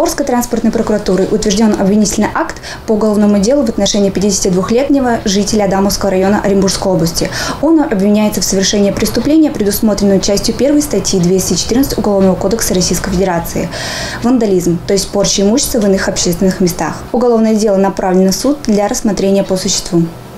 Орской транспортной прокуратурой утвержден обвинительный акт по уголовному делу в отношении 52-летнего жителя Адамовского района Оренбургской области. Он обвиняется в совершении преступления, предусмотренного частью 1 статьи 214 Уголовного кодекса Российской Федерации. Вандализм, то есть порча имущества в иных общественных местах. Уголовное дело направлено в суд для рассмотрения по существу.